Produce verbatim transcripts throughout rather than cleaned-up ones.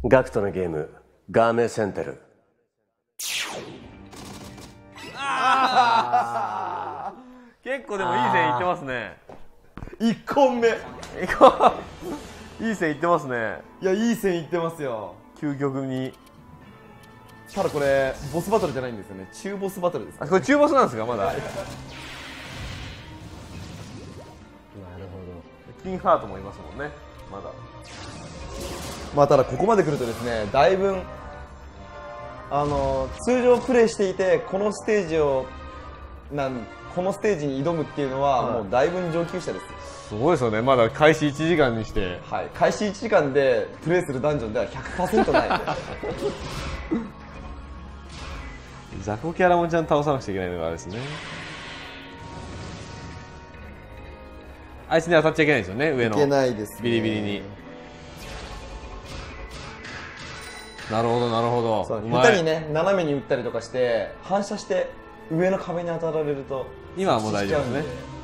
ガクトのゲームガーメセンテル。 あ結構でもいい線いってますね。 いっこんめいい線いってますね。 いやいい線いってますよ。 究極に。 ただこれボスバトルじゃないんですよね。中ボスバトルです、ね、 あこれ中ボスなんですかまだ。なるほど。キンハートもいますもんねまだ。 まあただここまで来るとですね、だいぶあの通常プレイしていてこのステージをなんこのステージに挑むっていうのは、はい、もうだいぶ上級者です。 すごいですよね。まだ開始いちじかんにして、 はい、開始いちじかんでプレイするダンジョンでは ひゃくパーセント ない雑魚キャラもちゃんと倒さなくちゃいけないのがあれですね。あいつに当たっちゃいけないですよね上の。 いけないですね。 ビリビリに。なるほどなるほど。 下手にね斜めに打ったりとかして反射して上の壁に当たられると今はもう大丈夫ですね。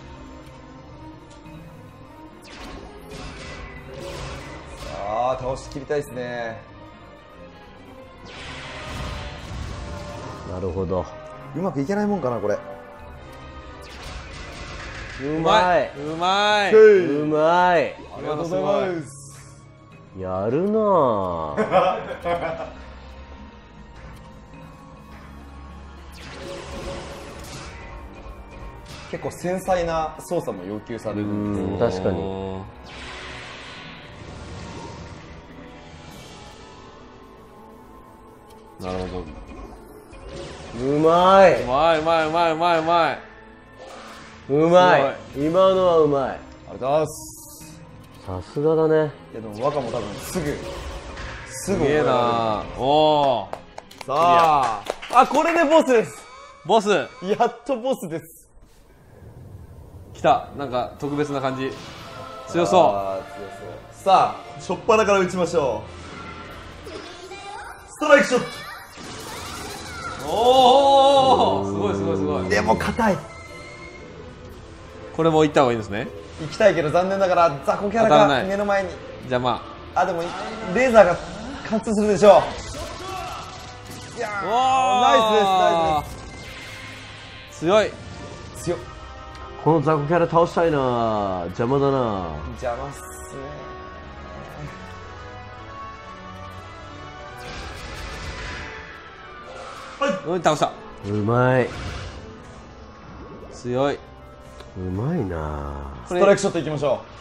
さあ倒しきりたいですね。 なるほど。 うまくいけないもんかなこれ。 うまい。 うまい。 うまい。 ありがとうございます。 やるなぁ。 結構繊細な操作も要求されるんです。確かに。 なるほど。 うまい。 うまいうまいうまいうまいうまい。 うまい。今のはうまい。 ありがとうございます。 さすがだね。 いやでも若も多分すぐすぐ覚えられる。おお。 さああこれでボスです。 ボス。 やっとボスです。 来た。なんか特別な感じ。強そう。 あ強そう。さあ初っ端から打ちましょう。ストライクショット。 おおすごいすごいすごい。 でも硬い。 これも行った方がいいんですね。 行きたいけど残念ながら雑魚キャラが目の前に邪魔。 あでもレーザーが貫通するでしょう。いやーナイスですナイスです。 強い強っ。 この雑魚キャラ倒したいな。邪魔だな。 邪魔っすね。 うん倒した。 うまい。 強い。 うまいな。 ストライクショットいきましょ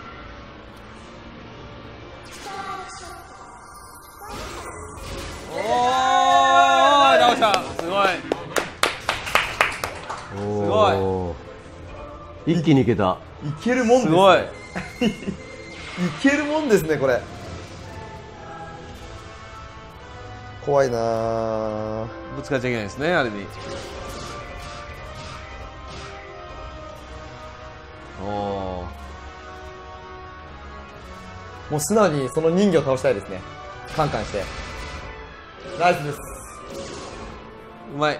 う。おお倒した。すごいすごい。一気にいけた。 いけるもんですね。 すごいいけるもんですねこれ。怖いなー。 ぶつかっちゃいけないですねあれに。おお。 もう素直にその人魚を倒したいですね。カンカンしてナイスです。 うまい。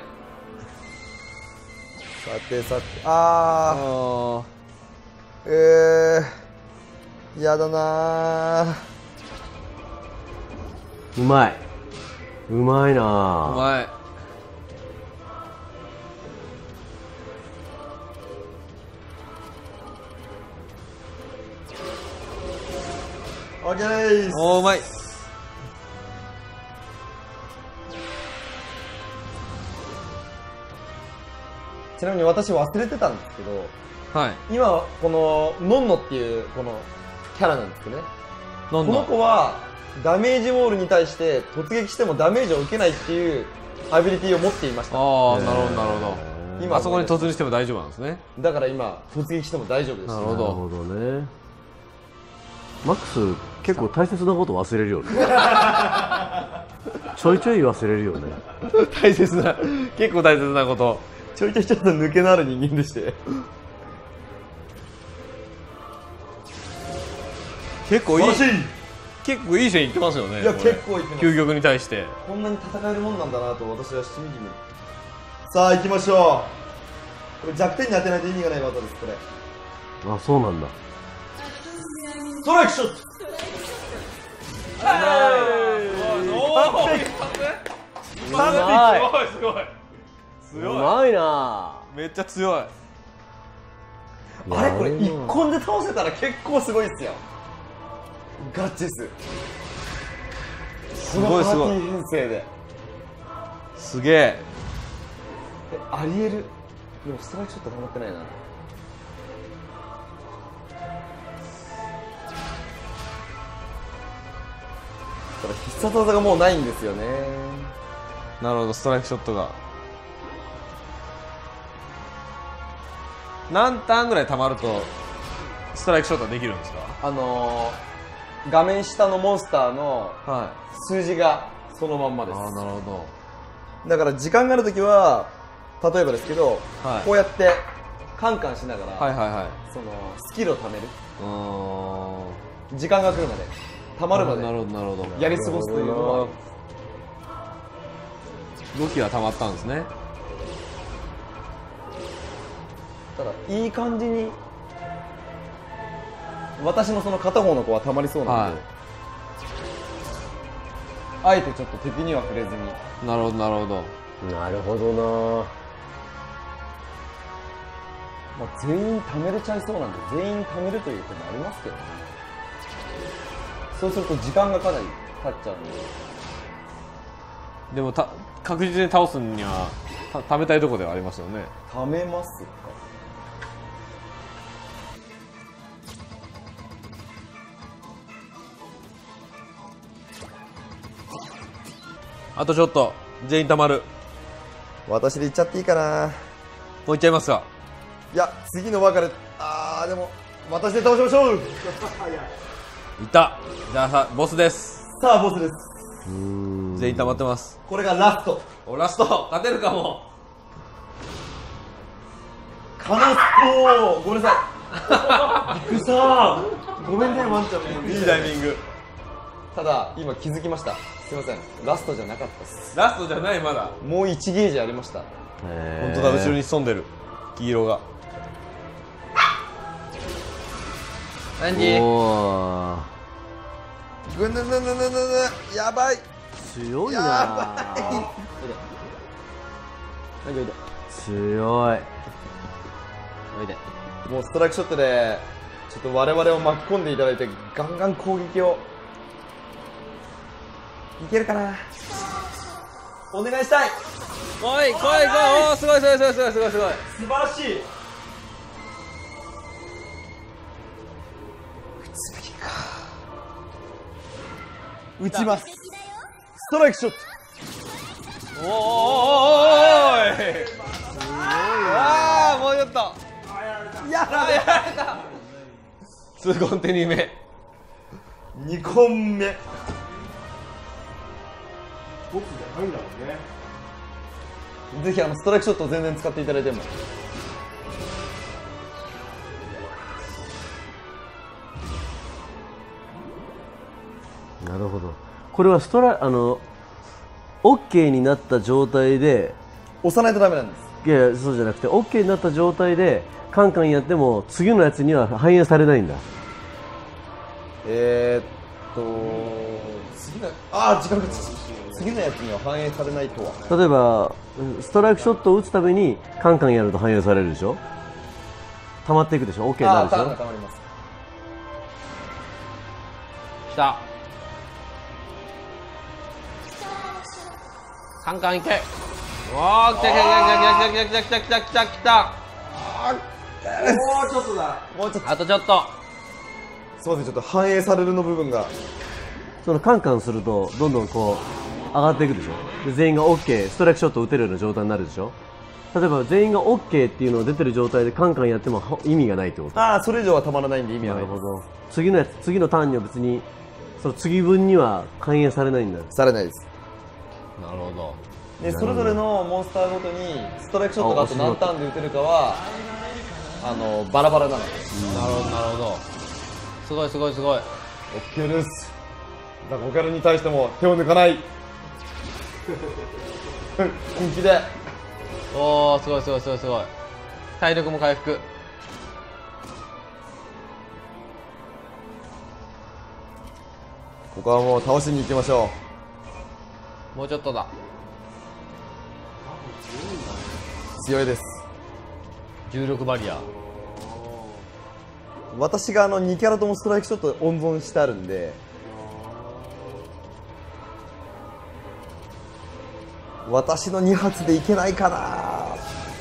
さてさてあーえーやだなー。 うまい。うまいな。 うまい。 オッケーです。 おーうまい。 ちなみに私忘れてたんですけど、 はい。 今このノンノっていうこのキャラなんですけどね、 ここの子はダメージウォールに対して突撃してもダメージを受けないっていうアビリティを持っていました。 ああなるほどなるほど。 今あそこに突入しても大丈夫なんですね。 だから今突撃しても大丈夫です。 なるほど。 なるほどね。マックス結構大切なこと忘れるよね。ちょいちょい忘れるよね。 大切な結構大切なこと。 ちょいちょいちょっと抜けのある人間でして。 結構いい。 素晴らしい。 結構いい線いってますよね。 いやこれ結構いってます。 究極に対してこんなに戦えるもんなんだなと私はしみじみ。さあ行きましょう。これ弱点に当てないと意味がない技です。これあ、そうなんだ。 ストライクショット。 すごいうまいすごいすごいうまいな。 めっちゃ強い。 あれこれ一本で倒せたら結構すごいっすよ。ガチっす。 すごいすごいこのパーティー編成で。 すげえ。 え、ありえる。でもストライクショット頑張ってないな。ただ必殺技がもうないんですよね。 なるほど、ストライクショットが何ターンぐらい溜まるとストライクショットできるんですか？ あのー、画面下のモンスターのは数字がそのまんまい。 です。 ああ、なるほだから時間があるときは、例えばですけど、 はいこうやってカンカンしながら、 ど。はいはいはい。 そのスキルを貯める。 うーん。 時間が来るまで、溜まるまでなるほどなるほど。 やり過ごすというのは、 動きは溜まったんですね。 ただいい感じに私のその片方の子は溜まりそうなので、あえてちょっと敵には触れずに。 なるほどなるほど。 なるほどな。 まあ、全員貯めれちゃいそうなんで全員貯めるという手もありますけどね。そうすると時間がかなり経っちゃうんで。 でもた確実に倒すにはた貯めたいところではありますよね。 貯めますか。 あとちょっと全員溜まる。 私でいっちゃっていいかな。 もういっちゃいますか？ いや次の別れ、あーでも私で倒しましょう。 いったじゃあさボスです。 さあボスです。 全員溜まってます。 これがラスト。 おラスト勝てるかも。 カノストごめんなさい。びっくりしたごめんねワンちゃん。 いいタイミング。 ただ今気づきました。すいません、ラストじゃなかったです。 ラストじゃないまだ。 もういちゲージありました。 本当だ、後ろに潜んでる黄色が。何？ おー、 ぐぬぬぬぬぬぬ、やばい。 強いな。 やばい。 強い。 おいで。もうストライクショットでちょっと我々を巻き込んでいただいてガンガン攻撃をいけるかな。お願いしたい。 おい来い来い。おーすごいすごいすごいすごいすごいすごい。 素晴らしい。打ちます。ストライクショット。 おーおーおーおーおーい。ああもうちょっと。 やられた。 痛恨手に目。 にこんめ。 ボスじゃないんだもんね。 ぜひあのストライクショットを全然使っていただいても。 なるほど。これはストラあの OK になった状態で、 押さないとダメなんです。 いやいやそうじゃなくて OK になった状態でカンカンやっても次のやつには反映されないんだ。 えー、っと次のああ時間が次のやつには反映されないとは。 例えばストライクショットを打つたびにカンカンやると反映されるでしょ。溜まっていくでしょ。 OK になるでしあーターンがょ。 溜まります。 来た。カンカンいけ。おー来た来た来た来た来た来た来た来た。 もうちょっとだ。もうちょっと。 あとちょっと。 すみません、ちょっと反映されるの部分が。 そのカンカンするとどんどんこう上がっていくでしょ。で全員が OK ストライクショットを打てるような状態になるでしょ。例えば全員が OK っていうのが出てる状態でカンカンやってもは意味がないってこと。 ああ、それ以上はたまらないんで意味はないです。 なるほど。次のやつ次のターンには別にその次分には反映されないんだ。 されないです。 なるほど。 で、それぞれのモンスターごとにストライクショットがあと何ターンで打てるかはあのバラバラなので。 なるほどなるほど。すごいすごいすごい。 OK です。ザコキャラに対しても手を抜かない。本気で。 おーすごいすごいすごいすごい。体力も回復。 ここはもう倒しに行きましょもうちょっとだ。 強いです。 重力バリア。 私があのにキャラともストライクショットで温存してあるんで、私のに発でいけないかな。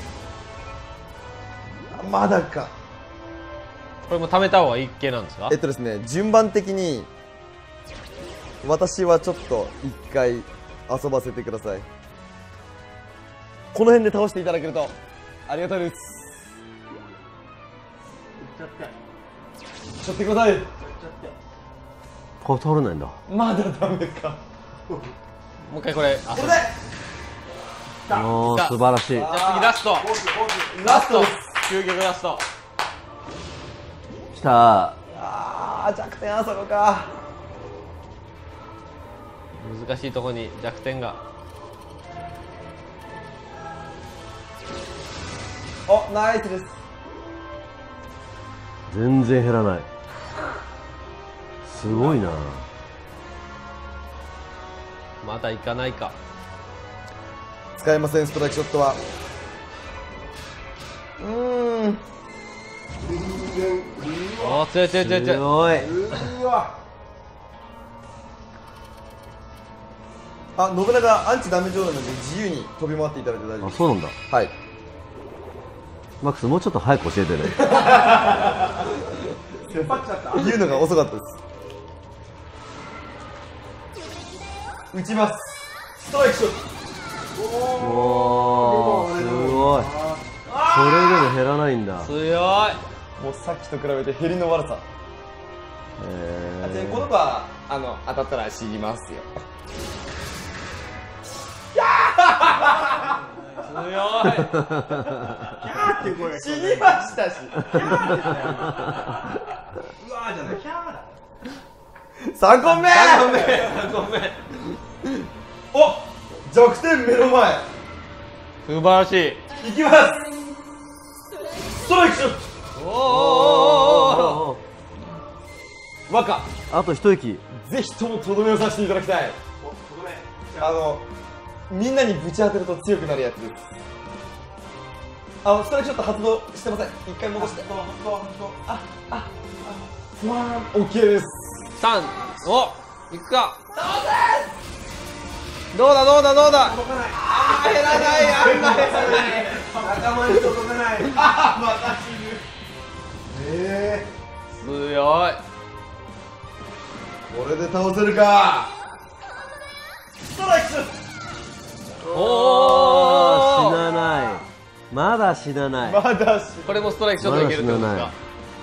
まだか。 これも貯めた方がいい系なんですか？ えっとですね、順番的に私はちょっと一回遊ばせてください。この辺で倒していただけるとありがたいです。ちょっとください。 これ倒れないんだ。 まだダメか。 もう一回これ。あ、そうおー、素晴らしい。 じゃあ次ラスト。 ラストです。 究極ラスト。 きたー。 あー、弱点あそこか。 難しいところに弱点が。 お、ナイスです。 全然減らない。すごいな。 まだいかないか。 使えません、ストライクショットは。うーん。 おお、強い強い強い強い。 強い。 うわあ、信長アンチダメージオールなので自由に飛び回っていただいて大丈夫あ、 です。 そうなんだ。 はい。 マックス、もうちょっと早く教えてね。 出っ張っちゃった。 言うのが遅かったです。打ちます。ストライクショッおー、すごい。それでも減らないんだ。 強い。 ト。もうさっきと比べて減りの悪さ。あちなみにこの子はあの当たったら死にますよ。 強い。 っていう声が死にましたし。 うわーじゃないキャーだ。 三個目。 ごめん。 お、弱点目の前。 素晴らしい。 いきます。ストライクショッおーおーおーおー。 おート。若。 あと一息。 ぜひともとどめをさせていただきたい。 お、とどめ。 あのみんなにぶち当てると強くなるやつです。あのストライクショット発動してません。一回戻して。 どうどうどう。 あ、あ、ふわーん。オッケーです。 三。お、いくか。どうだどうだどうだ。 届かない。 あー減らない。あんま減らない。 仲間に届かない。 あ、また死ぬ。 え強い。 これで倒せるか。ストライクショッお死お。 なない。まだ死なない。 ト。まだ死ぬ。 これもストライクショットいけるってことですか。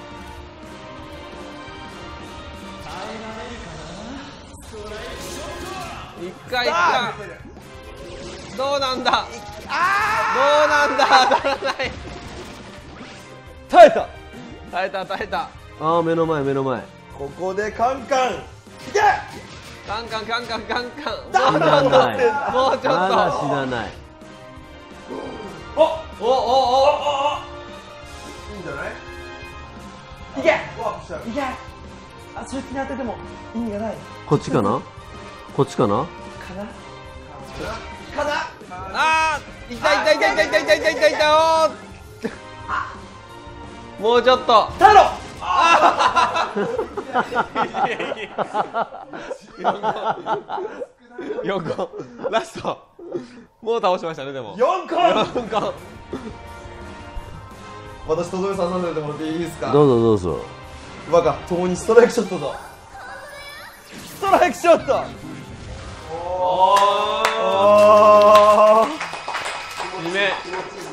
一回一回。どうなんだ。どうなんだ。当たらない。 耐えた。 耐えた耐えた。 ああ、目の前、目の前。 ここでカンカン。いけ。 カンカンカンカンカンカン。 死なない。 もうちょっと。 まだ死なない。 お、 おおおお。 いいんじゃない？ いけ。 ワープしちゃう。 いけ。あ、そいつに当てても意味がない。 こっちかなこっちかなかな。かな。 あー、痛い痛い痛い痛い痛い痛い痛い痛い痛い。おー。もうちょっと。 頼ろ。 よんこラスト。もう倒しましたね。でも四個。 よんこ。 私とどめさんなんでもらっていいですか。 どうぞどうぞ。 若、共にストライクショットと。ストライクショット。 おあー。にめ。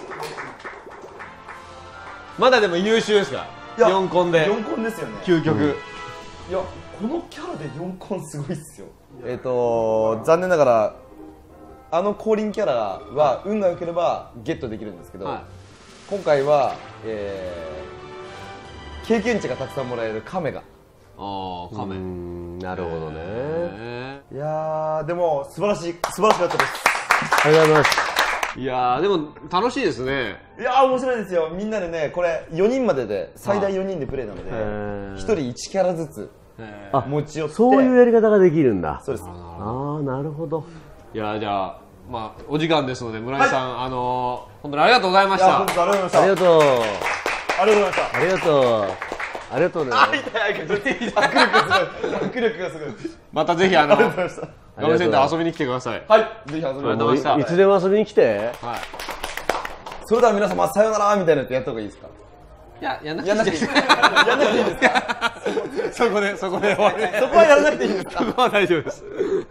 まだでも優秀ですか。 ーよんコンで四コンですよね。 究極。 いや、このキャラでよんコンすごいっすよ。えっと残念ながらあの降臨キャラは運が良ければゲットできるんですけど、 はい。 今回は、えー、経験値がたくさんもらえるカメが。 ああ、 うーカメ。 ん、なるほどね。 へいやーでも素晴らしい素晴らしかったです。 ありがとうございます。 ーいやーでも楽しいですね。 いやー面白いですよ。みんなでね、これよにんまでで最大よにんでプレイなので、 へーひとりいちキャラずつへあ、 持ち寄って。 そういうやり方ができるんだ。 そうです。 ああ、なるほど。 いやじゃあまあお時間ですので村井さん、はい、あのー、本当にありがとうございました。 本当ありがとうございました。 ありがとうありがとうございました。 ありがとうありがとうね。 あ、痛い、痛い、握力がすごい。 またぜひあのありがとうございました。 ガムセンター遊びに来てください。 はい、ぜひ遊びに来てください。 いつでも遊びに来て。 はい。 それでは皆様さよならみたいなやつやった方がいいですか。 いや、やんなやんなくていい。やんなくていいですか。 そこでそこで終わり。 そこはやらなくていいですか。 そこは大丈夫です。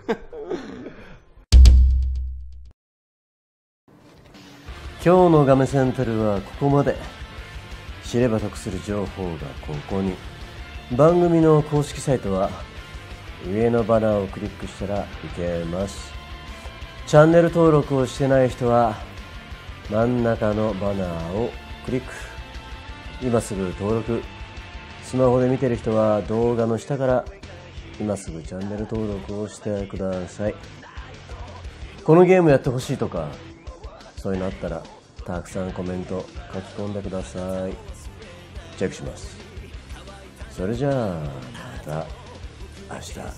今日のガメセンタルはここまで。知れば得する情報がここに。番組の公式サイトは上のバナーをクリックしたらいけます。チャンネル登録をしてない人は真ん中のバナーをクリック。今すぐ登録。スマホで見てる人は動画の下から今すぐチャンネル登録をしてください。このゲームやってほしいとかそういうのあったらたくさんコメント書き込んでください。チェックします。それじゃあまた明日。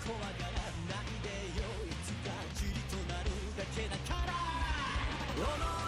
世の